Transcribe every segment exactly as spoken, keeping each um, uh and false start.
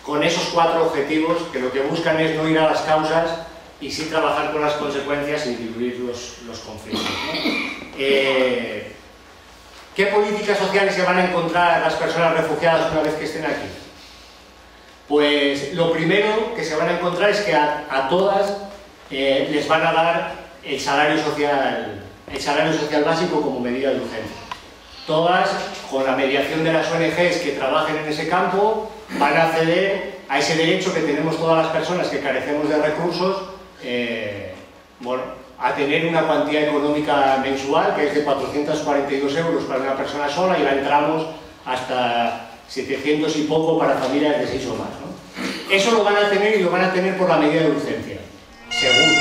con esos cuatro objetivos que lo que buscan es no ir a las causas y sí trabajar con las consecuencias y diluir los, los conflictos, ¿no? Eh, ¿Qué políticas sociales se van a encontrar las personas refugiadas una vez que estén aquí? Pues lo primero que se van a encontrar es que a, a todas eh, les van a dar el salario social, el salario social básico como medida de urgencia. Todas, con la mediación de las O N Ges que trabajen en ese campo, van a acceder a ese derecho que tenemos todas las personas que carecemos de recursos, eh, bueno, a tener una cuantía económica mensual que es de cuatrocientos cuarenta y dos euros para una persona sola y la entramos hasta setecientos y poco para familias de seis o más, ¿no? Eso lo van a tener y lo van a tener por la medida de urgencia, seguro.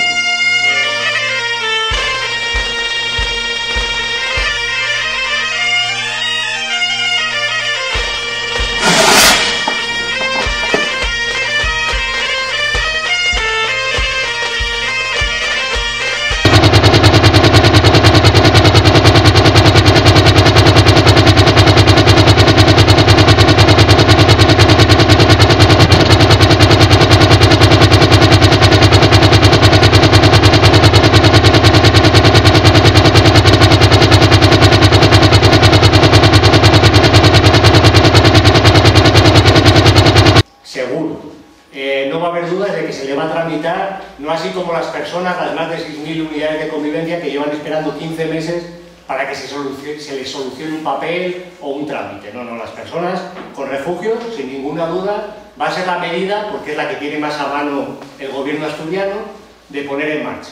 No así como las personas, las más de seis mil unidades de convivencia que llevan esperando quince meses para que se, solucione, se les solucione un papel o un trámite. No, no, las personas con refugio, sin ninguna duda, va a ser la medida, porque es la que tiene más a mano el gobierno asturiano, de poner en marcha.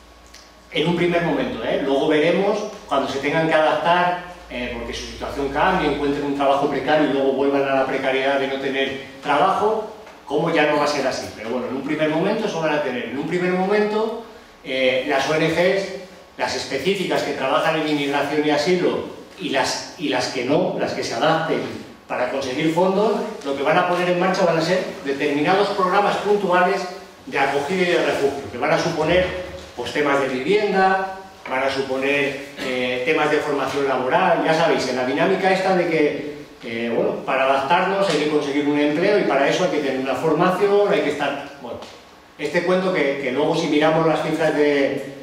En un primer momento, ¿eh? Luego veremos, cuando se tengan que adaptar, eh, porque su situación cambie, encuentren un trabajo precario y luego vuelvan a la precariedad de no tener trabajo, cómo ya no va a ser así. Pero bueno, en un primer momento eso van a tener. En un primer momento, eh, las O N Ges, las específicas que trabajan en inmigración y asilo y las, y las que no, las que se adapten para conseguir fondos, lo que van a poner en marcha van a ser determinados programas puntuales de acogida y de refugio, que van a suponer pues, temas de vivienda, van a suponer eh, temas de formación laboral, ya sabéis, en la dinámica esta de que Eh, bueno, para adaptarnos hay que conseguir un empleo y para eso hay que tener una formación, hay que estar... Bueno, este cuento que, que luego si miramos las cifras de,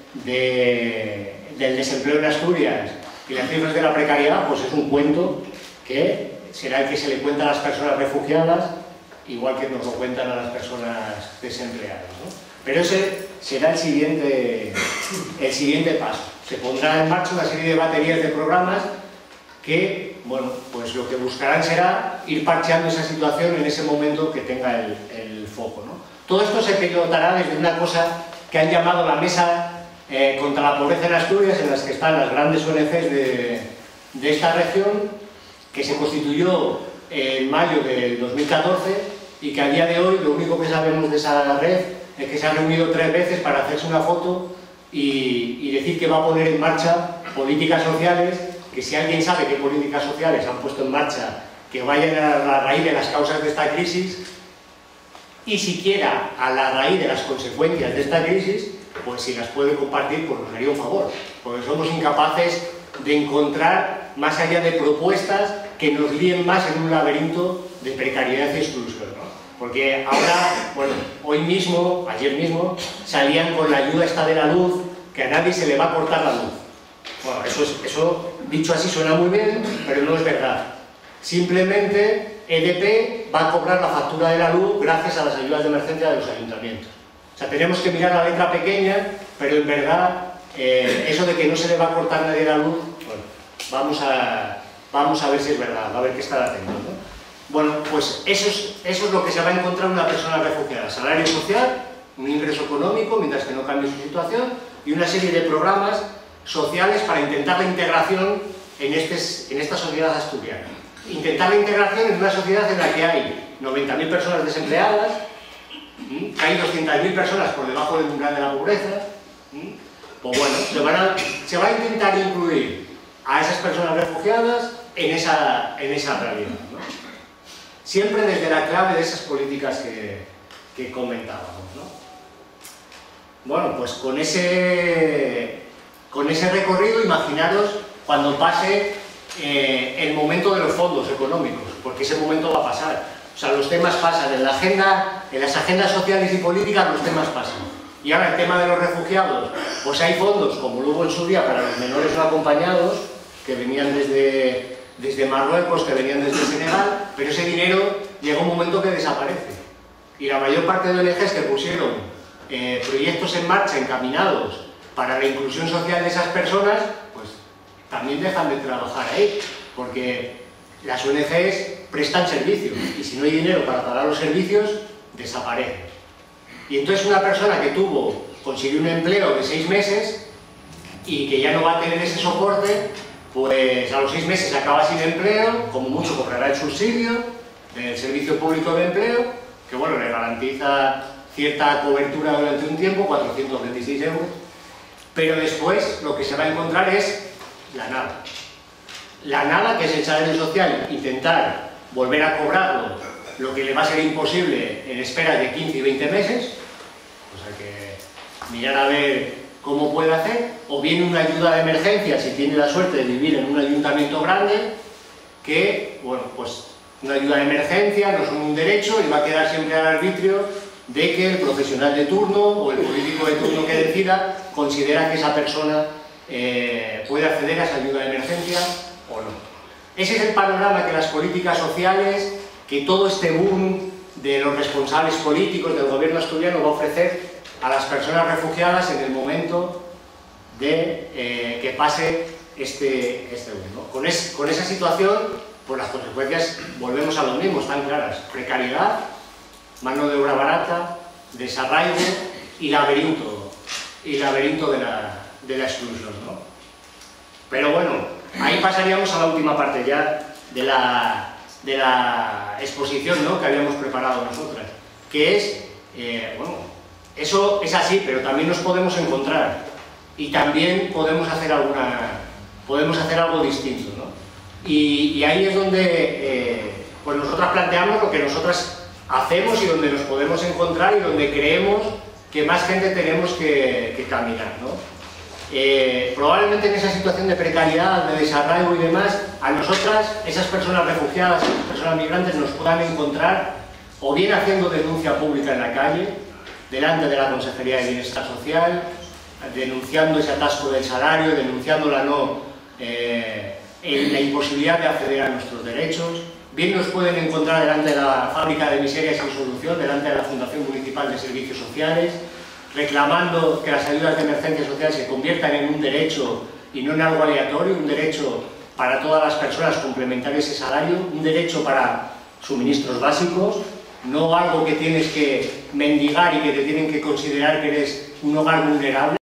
de, del desempleo en Asturias y las cifras de la precariedad, pues es un cuento que será el que se le cuenta a las personas refugiadas, igual que nos lo cuentan a las personas desempleadas, ¿no? Pero ese será el siguiente, el siguiente paso. Se pondrá en marcha una serie de baterías de programas que, bueno, pues lo que buscarán será ir parcheando esa situación en ese momento que tenga el, el foco, ¿no? Todo esto se pilotará desde una cosa que han llamado la Mesa eh, contra la Pobreza en Asturias, en las que están las grandes O N Ges de, de esta región, que se constituyó en mayo del dos mil catorce y que a día de hoy lo único que sabemos de esa red es que se ha reunido tres veces para hacerse una foto y, y decir que va a poner en marcha políticas sociales, que si alguien sabe qué políticas sociales han puesto en marcha que vayan a la raíz de las causas de esta crisis y siquiera a la raíz de las consecuencias de esta crisis, pues si las puede compartir, pues nos haría un favor, porque somos incapaces de encontrar más allá de propuestas que nos líen más en un laberinto de precariedad y exclusión, ¿no? Porque ahora, bueno, hoy mismo, ayer mismo, salían con la ayuda esta de la luz, que a nadie se le va a cortar la luz. Bueno, eso, es, eso dicho así suena muy bien, pero no es verdad. Simplemente E D P va a cobrar la factura de la luz gracias a las ayudas de emergencia de los ayuntamientos. O sea, tenemos que mirar la letra pequeña, pero en verdad, eh, eso de que no se le va a cortar nadie la luz, bueno, vamos a, vamos a ver si es verdad, a ver qué estar atentos, ¿no? Bueno, pues eso es, eso es lo que se va a encontrar una persona refugiada. Salario social, un ingreso económico mientras que no cambie su situación y una serie de programas sociales para intentar la integración en, este, en esta sociedad asturiana. Intentar la integración en una sociedad en la que hay noventa mil personas desempleadas, que hay doscientas mil personas por debajo del umbral de la pobreza. Pues bueno, se, van a, se va a intentar incluir a esas personas refugiadas en esa, en esa realidad, ¿no? Siempre desde la clave de esas políticas que, que comentábamos, ¿no? Bueno, pues con ese, con ese recorrido, imaginaros cuando pase eh, el momento de los fondos económicos, porque ese momento va a pasar. O sea, los temas pasan en la agenda, en las agendas sociales y políticas los temas pasan. Y ahora el tema de los refugiados, pues hay fondos, como lo hubo en su día para los menores no acompañados, que venían desde, desde Marruecos, que venían desde Senegal, pero ese dinero llega un momento que desaparece. Y la mayor parte de O N Ges que pusieron eh, proyectos en marcha encaminados para la inclusión social de esas personas, pues también dejan de trabajar ahí, porque las O N Ges prestan servicios y si no hay dinero para pagar los servicios, desaparece. Y entonces una persona que tuvo, consiguió un empleo de seis meses y que ya no va a tener ese soporte, pues a los seis meses acaba sin empleo, como mucho cobrará el subsidio del Servicio Público de Empleo, que bueno, le garantiza cierta cobertura durante un tiempo, cuatrocientos veintiséis euros, pero después lo que se va a encontrar es la nada. La nada, que es echar el social, intentar volver a cobrarlo, lo que le va a ser imposible en espera de quince y veinte meses, o sea que mirar a ver cómo puede hacer, o bien una ayuda de emergencia si tiene la suerte de vivir en un ayuntamiento grande, que, bueno, pues una ayuda de emergencia no es un derecho y va a quedar siempre al arbitrio de que el profesional de turno o el político de turno que decida considera que esa persona eh, puede acceder a esa ayuda de emergencia o no. Ese es el panorama que las políticas sociales, que todo este boom de los responsables políticos del gobierno asturiano va a ofrecer a las personas refugiadas en el momento de eh, que pase este, este boom, ¿no? Con, es, con esa situación, pues las consecuencias, volvemos a lo mismo, están claras: precariedad, mano de obra barata, desarraigo y laberinto, y laberinto de la, de la exclusión, ¿no? Pero bueno, ahí pasaríamos a la última parte ya de la, de la exposición, ¿no?, que habíamos preparado nosotras, que es, eh, bueno, eso es así, pero también nos podemos encontrar y también podemos hacer, alguna, podemos hacer algo distinto, ¿no? Y, y ahí es donde eh, pues nosotras planteamos lo que nosotras hacemos y donde nos podemos encontrar y donde creemos que más gente tenemos que, que caminar, ¿no? Eh, probablemente en esa situación de precariedad, de desarraigo y demás, a nosotras, esas personas refugiadas, esas personas migrantes, nos puedan encontrar o bien haciendo denuncia pública en la calle, delante de la Consejería de Bienestar Social, denunciando ese atasco del salario, denunciando la, no, eh, la imposibilidad de acceder a nuestros derechos. Bien nos pueden encontrar delante de la Fábrica de Miserias Sin Solución, delante de la Fundación Municipal de Servicios Sociales, reclamando que las ayudas de emergencia social se conviertan en un derecho y no en algo aleatorio, un derecho para todas las personas complementar ese salario, un derecho para suministros básicos, no algo que tienes que mendigar y que te tienen que considerar que eres un hogar vulnerable.